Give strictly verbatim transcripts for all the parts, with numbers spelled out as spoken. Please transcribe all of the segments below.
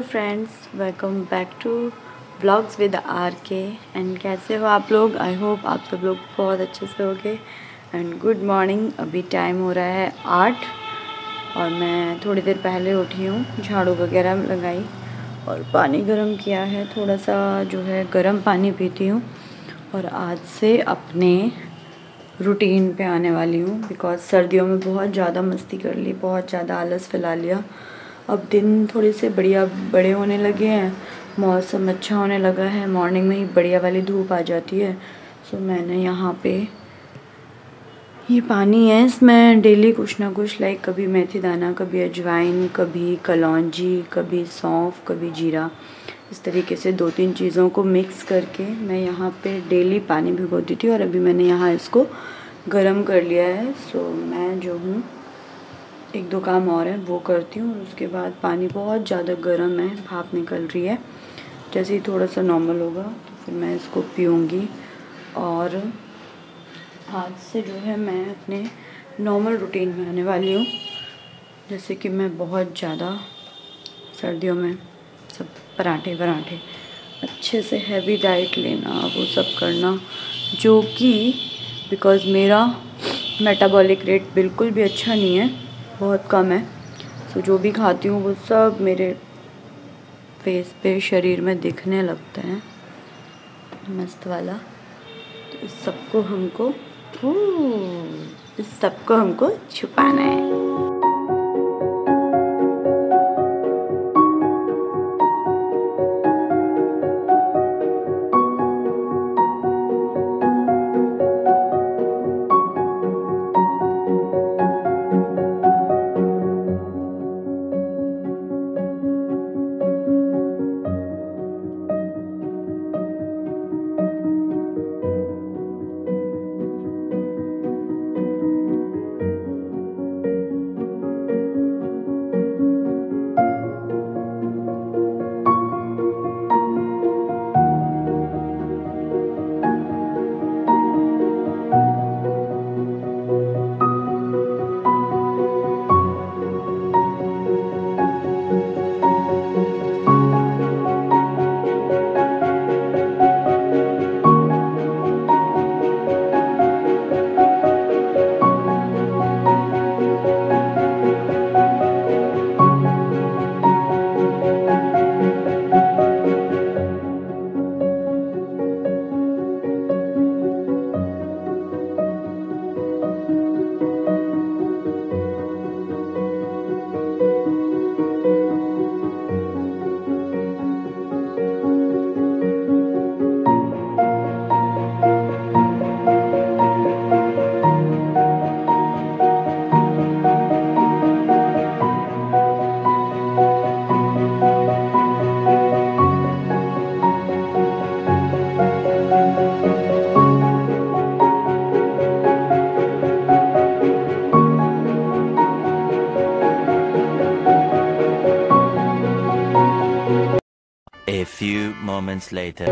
Friends, welcome back to blogs with R K. And कैसे हो आप लोग? आई होप आप सब लोग बहुत अच्छे से होगे। And good morning. अभी टाइम हो रहा है आठ और मैं थोड़ी देर पहले उठी हूँ, झाड़ू वगैरह लगाई और पानी गर्म किया है। थोड़ा सा जो है गर्म पानी पीती हूँ और आज से अपने रूटीन पे आने वाली हूँ। बिकॉज़ सर्दियों में बहुत ज़्यादा मस्ती कर ली, बहुत ज़्यादा आलस फैला लिया। अब दिन थोड़े से बढ़िया बड़े होने लगे हैं, मौसम अच्छा होने लगा है, मॉर्निंग में ही बढ़िया वाली धूप आ जाती है। सो मैंने यहाँ पे ये पानी है, इसमें डेली कुछ ना कुछ लाइक कभी मेथी दाना, कभी अजवाइन, कभी कलौंजी, कभी सौंफ, कभी जीरा, इस तरीके से दो तीन चीज़ों को मिक्स करके मैं यहाँ पे डेली पानी भिगोती थी और अभी मैंने यहाँ इसको गरम कर लिया है। सो मैं जो हूँ एक दो काम और है वो करती हूँ और उसके बाद पानी बहुत ज़्यादा गर्म है, भाप निकल रही है। जैसे ही थोड़ा सा नॉर्मल होगा तो फिर मैं इसको पीऊँगी। और आज से जो है मैं अपने नॉर्मल रूटीन में आने वाली हूँ। जैसे कि मैं बहुत ज़्यादा सर्दियों में सब पराठे पराठे अच्छे से हैवी डाइट लेना, वो सब करना, जो कि बिकॉज़ मेरा मेटाबॉलिक रेट बिल्कुल भी अच्छा नहीं है, बहुत कम है। सो जो भी खाती हूँ वो सब मेरे फेस पे, शरीर में दिखने लगता है मस्त वाला। तो इस सबको हमको इस सबको हमको छुपाना है। A few moments later.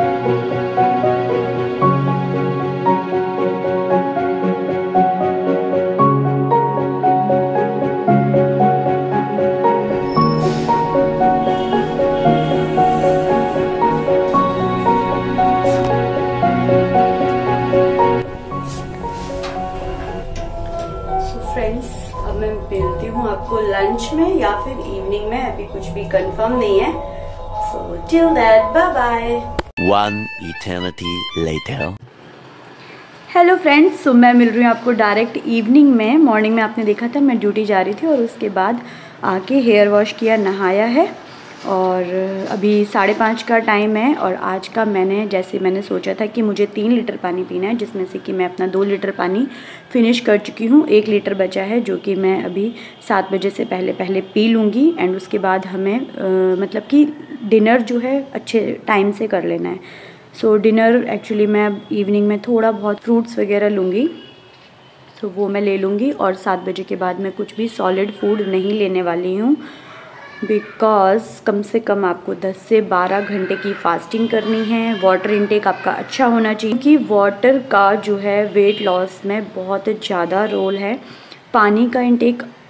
Friends, अब मैं मिलती हूँ आपको लंच में या फिर इवनिंग में, अभी कुछ भी कंफर्म नहीं है। So till that, bye bye. One eternity later. Hello friends, so मैं मिल रही हूँ आपको डायरेक्ट इवनिंग में। मॉर्निंग में आपने देखा था मैं ड्यूटी जा रही थी और उसके बाद आके हेयर वॉश किया, नहाया है और अभी साढ़े पाँच का टाइम है। और आज का मैंने जैसे मैंने सोचा था कि मुझे तीन लीटर पानी पीना है, जिसमें से कि मैं अपना दो लीटर पानी फिनिश कर चुकी हूँ। एक लीटर बचा है जो कि मैं अभी सात बजे से पहले पहले पी लूँगी। एंड उसके बाद हमें आ, मतलब कि डिनर जो है अच्छे टाइम से कर लेना है। सो डिनर एक्चुअली मैं अब इवनिंग में थोड़ा बहुत फ्रूट्स वगैरह लूँगी, सो so, वो मैं ले लूँगी। और सात बजे के बाद मैं कुछ भी सॉलिड फूड नहीं लेने वाली हूँ। बिकॉज़ कम से कम आपको दस से बारह घंटे की फास्टिंग करनी है। वाटर इनटेक आपका अच्छा होना चाहिए क्योंकि वाटर का जो है वेट लॉस में बहुत ज़्यादा रोल है। पानी का इनटेक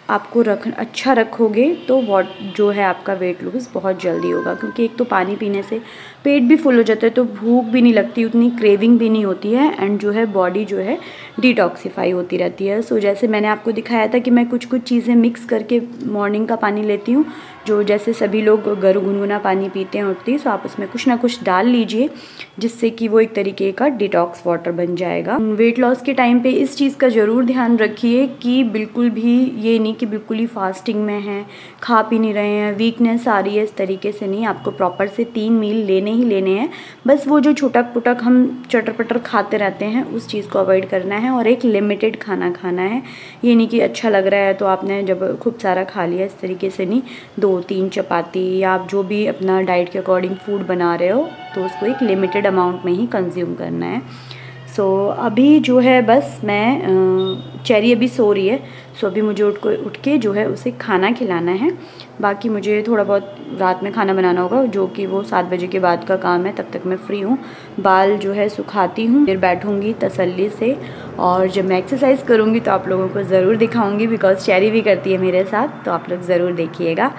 आपको रख अच्छा रखोगे तो वॉट जो है आपका वेट लूज़ बहुत जल्दी होगा, क्योंकि एक तो पानी पीने से पेट भी फुल हो जाता है तो भूख भी नहीं लगती, उतनी क्रेविंग भी नहीं होती है, एंड जो है बॉडी जो है डिटॉक्सीफाई होती रहती है। सो जैसे मैंने आपको दिखाया था कि मैं कुछ कुछ चीज़ें मिक्स करके मॉर्निंग का पानी लेती हूँ, जो जैसे सभी लोग गरु गुनगुना पानी पीते हैं उठती, सो आप उसमें कुछ ना कुछ डाल लीजिए जिससे कि वो एक तरीके का डिटॉक्स वाटर बन जाएगा। वेट लॉस के टाइम पे इस चीज़ का ज़रूर ध्यान रखिए कि बिल्कुल भी ये नहीं कि बिल्कुल ही फास्टिंग में हैं, खा पी नहीं रहे हैं, वीकनेस आ रही है, इस तरीके से नहीं। आपको प्रॉपर से तीन मील लेने ही लेने हैं, बस वो जो छुटक पुटक हम चटर पटर खाते रहते हैं उस चीज़ को अवॉइड करना है और एक लिमिटेड खाना खाना है। ये नहीं कि अच्छा लग रहा है तो आपने जब खूब सारा खा लिया, इस तरीके से नहीं। दो तीन चपाती या आप जो भी अपना डाइट के अकॉर्डिंग फूड बना रहे हो तो उसको एक लिमिटेड अमाउंट में ही कंज्यूम करना है। सो so, अभी जो है बस मैं चेरी अभी सो रही है, सो अभी मुझे उठ को उठ के जो है उसे खाना खिलाना है। बाकी मुझे थोड़ा बहुत रात में खाना बनाना होगा, जो कि वो सात बजे के बाद का काम है, तब तक मैं फ्री हूँ। बाल जो है सुखाती हूँ, फिर बैठूँगी तसल्ली से, और जब मैं एक्सरसाइज करूँगी तो आप लोगों को ज़रूर दिखाऊँगी, बिकॉज चेरी भी करती है मेरे साथ, तो आप लोग ज़रूर देखिएगा।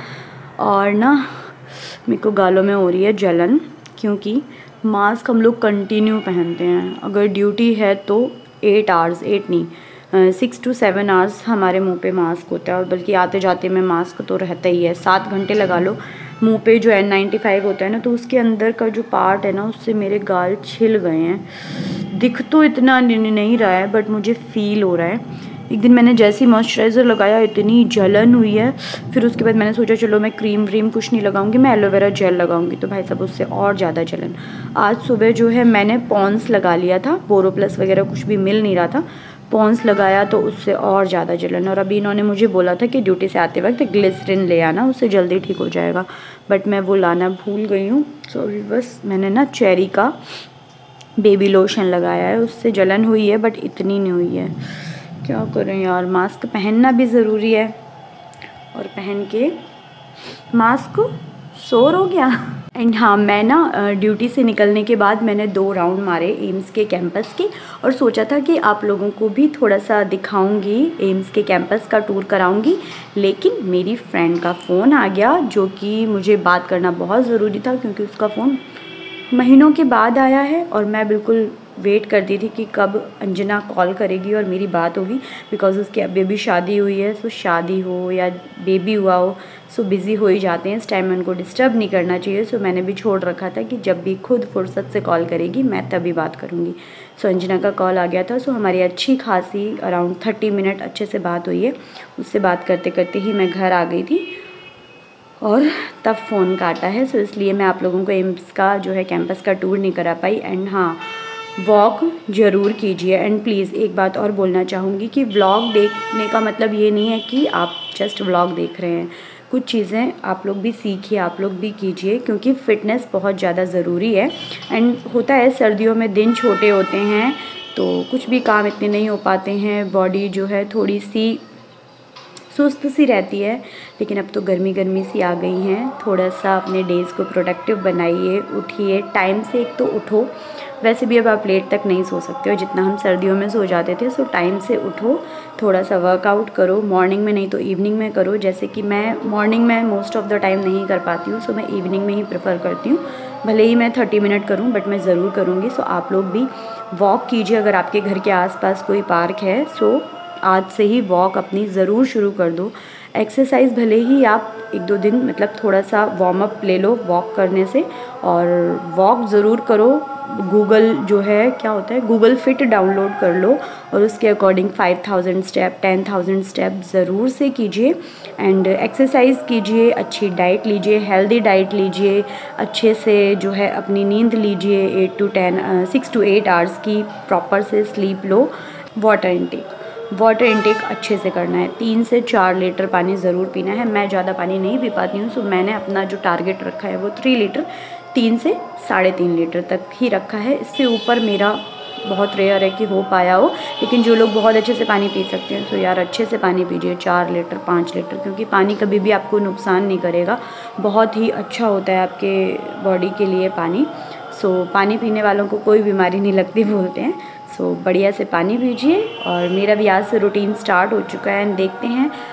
और ना मेरे को गालों में हो रही है जलन, क्योंकि मास्क हम लोग कंटिन्यू पहनते हैं। अगर ड्यूटी है तो एट आवर्स एट नहीं सिक्स टू सेवन आवर्स हमारे मुंह पे मास्क होता है, और बल्कि आते जाते में मास्क तो रहता ही है। सात घंटे लगा लो मुंह पे जो एन नाइन्टी फाइव होता है ना, तो उसके अंदर का जो पार्ट है ना उससे मेरे गाल छिल गए हैं। दिख तो इतना नहीं रहा है बट मुझे फील हो रहा है। एक दिन मैंने जैसे ही मॉइस्चराइज़र लगाया इतनी जलन हुई है, फिर उसके बाद मैंने सोचा चलो मैं क्रीम व्रीम कुछ नहीं लगाऊंगी, मैं एलोवेरा जेल लगाऊंगी, तो भाई साहब उससे और ज़्यादा जलन। आज सुबह जो है मैंने पॉन्स लगा लिया था, बोरो प्लस वगैरह कुछ भी मिल नहीं रहा था, पॉन्स लगाया तो उससे और ज़्यादा जलन। और अभी इन्होंने मुझे बोला था कि ड्यूटी से आते वक्त ग्लिसरीन ले आना, उससे जल्दी ठीक हो जाएगा, बट मैं वो लाना भूल गई हूँ। सो अभी बस मैंने ना चेरी का बेबी लोशन लगाया है, उससे जलन हुई है बट इतनी नहीं हुई है। क्या करें यार, मास्क पहनना भी ज़रूरी है, और पहन के मास्क शोर हो गया। एंड हाँ, मैं ना ड्यूटी से निकलने के बाद मैंने दो राउंड मारे एम्स के कैंपस के, और सोचा था कि आप लोगों को भी थोड़ा सा दिखाऊंगी, एम्स के कैंपस का टूर कराऊंगी। लेकिन मेरी फ्रेंड का फ़ोन आ गया, जो कि मुझे बात करना बहुत ज़रूरी था, क्योंकि उसका फ़ोन महीनों के बाद आया है, और मैं बिल्कुल वेट करती थी कि कब अंजना कॉल करेगी और मेरी बात होगी, बिकॉज उसकी अब बेबी शादी हुई है। सो शादी हो या बेबी हुआ हो, सो बिज़ी हो ही जाते हैं, इस टाइम में उनको डिस्टर्ब नहीं करना चाहिए। सो मैंने भी छोड़ रखा था कि जब भी खुद फुर्सत से कॉल करेगी मैं तभी बात करूँगी। सो अंजना का कॉल आ गया था, सो हमारी अच्छी खासी अराउंड थर्टी मिनट अच्छे से बात हुई है। उससे बात करते करते ही मैं घर आ गई थी और तब फ़ोन काटा है। सो इसलिए मैं आप लोगों को एम्स का जो है कैंपस का टूर नहीं करा पाई। एंड हाँ, वॉक ज़रूर कीजिए। एंड प्लीज़ एक बात और बोलना चाहूँगी कि व्लॉग देखने का मतलब ये नहीं है कि आप जस्ट व्लॉग देख रहे हैं, कुछ चीज़ें आप लोग भी सीखिए, आप लोग भी कीजिए, क्योंकि फ़िटनेस बहुत ज़्यादा ज़रूरी है। एंड होता है सर्दियों में दिन छोटे होते हैं तो कुछ भी काम इतने नहीं हो पाते हैं, बॉडी जो है थोड़ी सी सुस्त सी रहती है, लेकिन अब तो गर्मी गर्मी सी आ गई हैं। थोड़ा सा अपने डेज़ को प्रोडक्टिव बनाइए, उठिए टाइम से, एक तो उठो, वैसे भी अब आप लेट तक नहीं सो सकते हो जितना हम सर्दियों में सो जाते थे। सो टाइम से उठो, थोड़ा सा वर्कआउट करो, मॉर्निंग में नहीं तो इवनिंग में करो। जैसे कि मैं मॉर्निंग में मोस्ट ऑफ़ द टाइम नहीं कर पाती हूँ, सो मैं इवनिंग में ही प्रेफर करती हूँ। भले ही मैं थर्टी मिनट करूँ बट मैं ज़रूर करूँगी। सो आप लोग भी वॉक कीजिए, अगर आपके घर के आसपास कोई पार्क है सो आज से ही वॉक अपनी ज़रूर शुरू कर दो। एक्सरसाइज भले ही आप एक दो दिन मतलब थोड़ा सा वार्म अप ले लो वॉक करने से, और वॉक ज़रूर करो। गूगल जो है क्या होता है, गूगल फिट डाउनलोड कर लो और उसके according five thousand step ten thousand step ज़रूर से कीजिए। एंड एक्सरसाइज कीजिए, अच्छी डाइट लीजिए, हेल्दी डाइट लीजिए, अच्छे से जो है अपनी नींद लीजिए, eight to ten six to eight hours की प्रॉपर से स्लीप लो। वाटर इनटेक वाटर इनटेक अच्छे से करना है, तीन से चार लीटर पानी ज़रूर पीना है। मैं ज़्यादा पानी नहीं पी पाती हूँ, सो मैंने अपना जो टारगेट रखा है वो थ्री लीटर तीन से साढ़े तीन लीटर तक ही रखा है। इससे ऊपर मेरा बहुत रेयर है कि हो पाया हो, लेकिन जो लोग बहुत अच्छे से पानी पी सकते हैं सो यार अच्छे से पानी पीजिए, चार लीटर पाँच लीटर, क्योंकि पानी कभी भी आपको नुकसान नहीं करेगा, बहुत ही अच्छा होता है आपके बॉडी के लिए पानी। सो पानी पीने वालों को कोई बीमारी नहीं लगती बोलते हैं। सो बढ़िया से पानी पीजिए, और मेरा भी आज से रूटीन स्टार्ट हो चुका है। एंड देखते हैं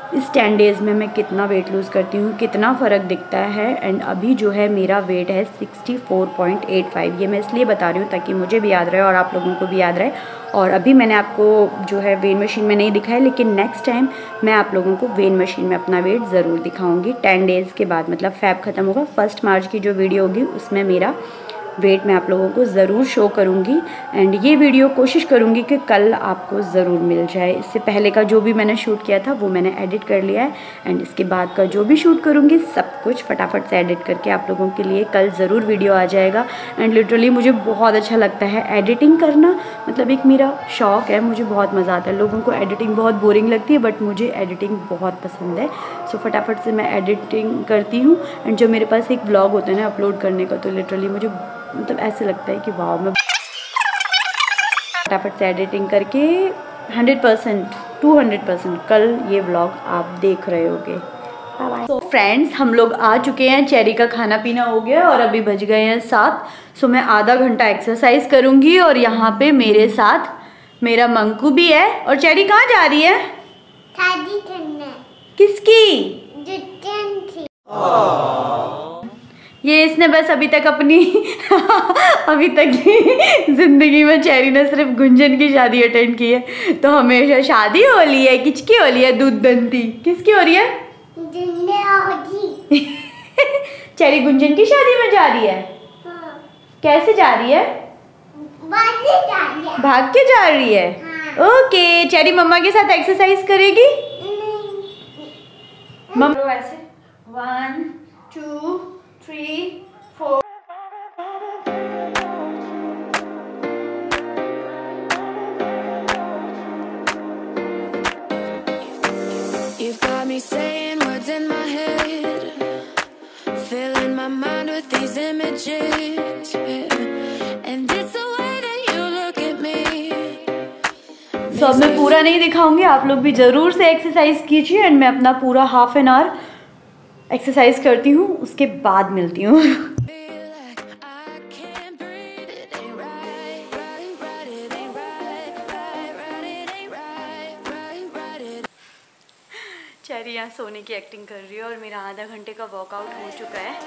इस टेन डेज़ में मैं कितना वेट लूज़ करती हूँ, कितना फ़र्क दिखता है। एंड अभी जो है मेरा वेट है sixty four point eight five. ये मैं इसलिए बता रही हूँ ताकि मुझे भी याद रहे और आप लोगों को भी याद रहे। और अभी मैंने आपको जो है वेट मशीन में नहीं दिखाया, लेकिन नेक्स्ट टाइम मैं आप लोगों को वेट मशीन में अपना वेट ज़रूर दिखाऊंगी। टेन डेज़ के बाद, मतलब फैब ख़त्म होगा, फर्स्ट मार्च की जो वीडियो होगी उसमें मेरा वेट मैं आप लोगों को ज़रूर शो करूँगी। एंड ये वीडियो कोशिश करूँगी कि कल आपको ज़रूर मिल जाए। इससे पहले का जो भी मैंने शूट किया था वो मैंने एडिट कर लिया है। एंड इसके बाद का जो भी शूट करूँगी सब कुछ फटाफट से एडिट करके आप लोगों के लिए कल ज़रूर वीडियो आ जाएगा। एंड लिटरली मुझे बहुत अच्छा लगता है एडिटिंग करना, मतलब एक मेरा शौक़ है, मुझे बहुत मज़ा आता है। लोगों को एडिटिंग बहुत बोरिंग लगती है बट मुझे एडिटिंग बहुत पसंद है। सो फटाफट से मैं एडिटिंग करती हूँ। एंड जब मेरे पास एक ब्लॉग होता है ना अपलोड करने का, तो लिटरली मुझे मतलब ऐसे लगता है कि वाह, मैं फटाफट से एडिटिंग करके hundred percent to hundred percent कल ये व्लॉग आप देख रहे होगे। Bye bye. तो फ्रेंड्स, हम लोग आ चुके हैं, चेरी का खाना पीना हो गया और अभी बज गए हैं सात। सो मैं आधा घंटा एक्सरसाइज करूँगी और यहाँ पे मेरे साथ मेरा मंकू भी है। और चेरी कहाँ जा रही है? शादी करने। किसकी? ये इसने बस अभी तक अपनी अभी तक की जिंदगी में चेरी ने सिर्फ गुंजन की शादी अटेंड की है। तो हमेशा शादी हो रही है, किसकी हो रही है? दूध दंती किसकी हो रही है? चेरी गुंजन की शादी में जा रही है। हाँ। कैसे जा रही है? भाग के जा रही है। हाँ। ओके, चेरी मम्मा के साथ एक्सरसाइज करेगी। मम्मा ऐसे one two three four. You've got me saying words in my head, filling my mind with these images, and it's the way that you look at me. So अब मैं पूरा नहीं दिखाऊंगी, आप लोग भी ज़रूर से एक्सरसाइज कीजिए। एंड मैं अपना पूरा हाफ एन आवर एक्सरसाइज करती हूँ, उसके बाद मिलती हूँ। चेरी यहाँ सोने की एक्टिंग कर रही है और मेरा आधा घंटे का वर्कआउट हो चुका है।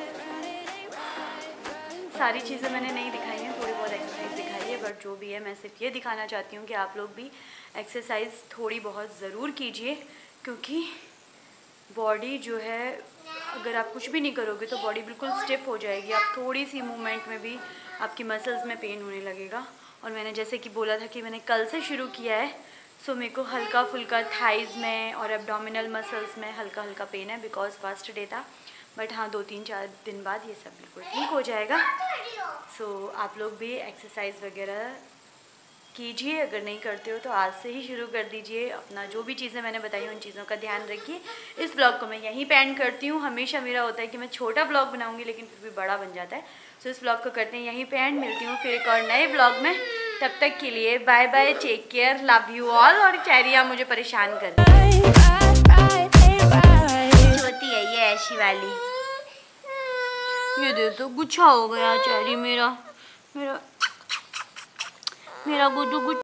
सारी चीज़ें मैंने नहीं दिखाई हैं, थोड़ी बहुत एक्सरसाइज दिखाई है, बट जो भी है मैं सिर्फ ये दिखाना चाहती हूँ कि आप लोग भी एक्सरसाइज थोड़ी बहुत ज़रूर कीजिए, क्योंकि बॉडी जो है, अगर आप कुछ भी नहीं करोगे तो बॉडी बिल्कुल स्टिफ हो जाएगी। आप थोड़ी सी मूवमेंट में भी आपकी मसल्स में पेन होने लगेगा। और मैंने जैसे कि बोला था कि मैंने कल से शुरू किया है, सो मेरे को हल्का फुल्का थाइज़ में और एब्डोमिनल मसल्स में हल्का हल्का पेन है, बिकॉज फर्स्ट डे था। बट हाँ, दो तीन चार दिन बाद ये सब बिल्कुल ठीक हो जाएगा। सो so, आप लोग भी एक्सरसाइज वगैरह कीजिए, अगर नहीं करते हो तो आज से ही शुरू कर दीजिए। अपना जो भी चीज़ें मैंने बताई उन चीज़ों का ध्यान रखिए। इस ब्लॉग को मैं यहीं पे एंड करती हूँ। हमेशा मेरा होता है कि मैं छोटा ब्लॉग बनाऊँगी लेकिन फिर भी बड़ा बन जाता है। सो इस ब्लॉग को करते हैं यहीं पे एंड। मिलती हूँ फिर एक और नए ब्लॉग में। तब तक के लिए bye bye, take care, love you all. और चेरिया मुझे परेशान कर रही होती है ये ऐसी वाली। ये दे तो गुच्छा हो गया चेरी मेरा मेरा मेरा गुड्डू गुच्छा।